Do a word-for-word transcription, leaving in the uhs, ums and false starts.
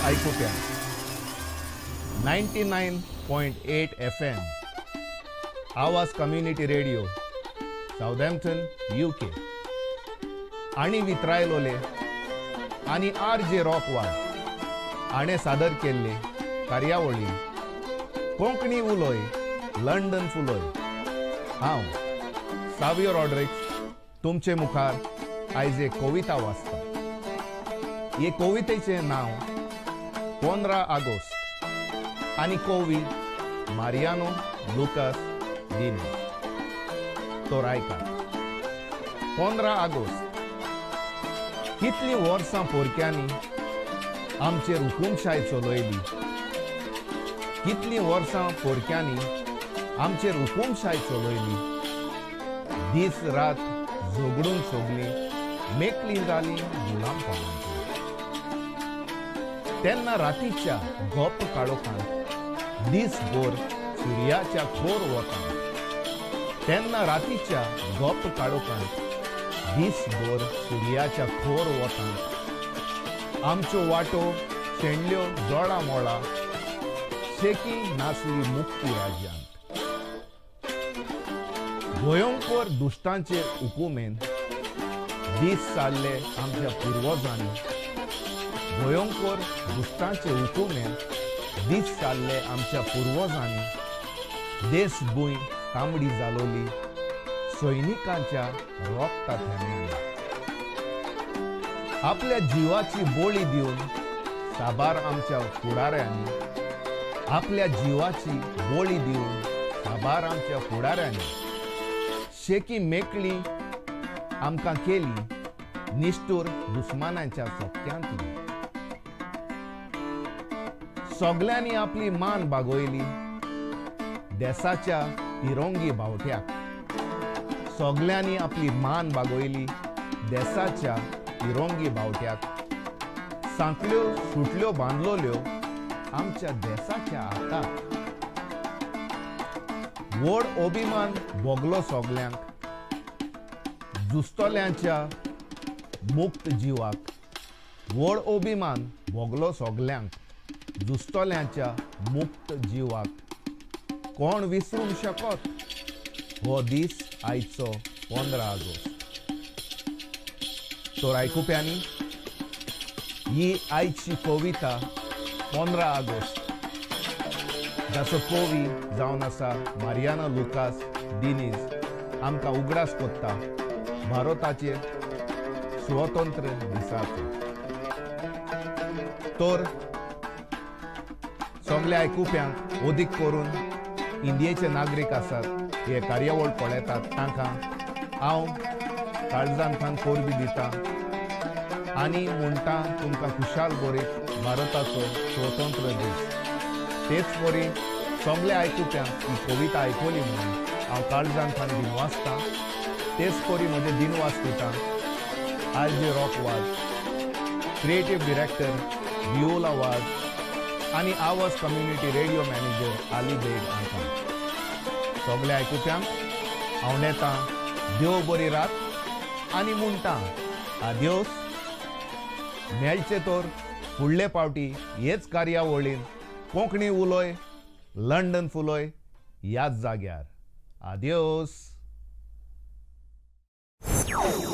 आयकुप्या ninety nine point eight F M आवाज community radio Southampton UK आणि वितरायलोले आणि आर जे रॉकवाल हाणें सादर केल्ले कार्यावळी कोंकणी उलोय लंडन फुलोय हांव सावियो रॉड्रिक्स तुमचे मुखार आयज एक कविता वाचता. हे कवितेचें नांव पंदरा ऑगस्ट आनी कवी मारियानो लुकास दिनीज. तो आयकात. पंदरा ऑगस्ट कितलीं वर्सां पोरक्यांनी आमचेर हुकुमशाय चलयली. कितलीं वर्सां पोरक्यांनी आमचेर हुकुमशाय चलयली. दीस रात झगडून सोगलीं मेकळीं जालीं गुलामपणांची. तेन्ना रातीच्या गोप काळोखांत दीसभर सुर्याच्या खोर वतांत. तेन्ना रातीच्या गोप काळोखांत दीसभर सुर्याच्या खोर वतांत आमच्यो वाटो शेणल्यो जोडा मोळा शेकी नासली मुक्ती राज्यांत. भयंकर दुश्टांचे हुकुमेन दीस चालले आमच्या पुर्वजांनी. भयंकर दुश्टांचे हुकुमेन दीस चालले आमच्या पुर्वजांनी. देश भूंय तांबडी जालोली सैनिकांच्या रोगता थेंब्यांनी. आपल्या जिवाची बोळी दिवन साबार आमच्या फुडाऱ्यांनी. आपल्या जिवाची बोळी दिवन साबार आमच्या फुडाऱ्यांनी शेकी मेकळी आमकां केली निष्ठूर दुस्मानांच्या सोबत्यांतली. सोगल्यांनी आपली मान बागोयली देशाच्या तिरंगी बावट्याक. सोगल्यांनी आपली मान बागोयली देशाच्या तिरंगी बावट्याक. सांकल्यो सुटल्यो बांदलोल्यो आमच्या देशाच्या हाताक. व्हड अभिमान भोगलो सोगल्यांक. जुस्तोल्यांच्या मुक्त जिवाक. व्हड अभिमान भोगलो सोगल्यांक जुस्तोल्यांच्या मुक्त जिवाक. कोण विसरूंक शकत हो दीस आयचो पंदरा ऑगस्ट. तर आयकुप्यांनी ही आयची कविता पंदरा ऑगस्ट जाचो कवी जावन आसा मारियानो लुकास दिनीज आमकां उगडास कोत्ता भारताचे स्वतंत्र दिसाचो. तर सगल्या आयकुप्यांक अदीक करून इंडियेचे नागरीक आसात हे कार्यावळ पळयतात तांकां हांव काळजांतल्यान कोरबी दितां आनी म्हणटा तुमकां खुशाल बरीत भारताचो स्वतंत्र दीस. तेच बरी सगल्या आयकुप्यांक ही कविता आयकली म्हणून हांव काळजांतल्यान दिनवासतां. तेच परी म्हजे दिनवास दितां आर जे रॉक वाज, क्रिएटिव्ह डिरेक्टर विओला वाज आनी आवाज कम्युनिटी रेडिओ मॅनेजर आली बेग हांकां. सगल्या आयकुप्यांक हांव नेतां देव बरी रात आनी म्हणटा आदियोस. मेळचे तर फुडले पावटी हेच कार्यावळीन कोंकणी उलोय लंडन फुलोय ह्याच जाग्यार. आदियोस.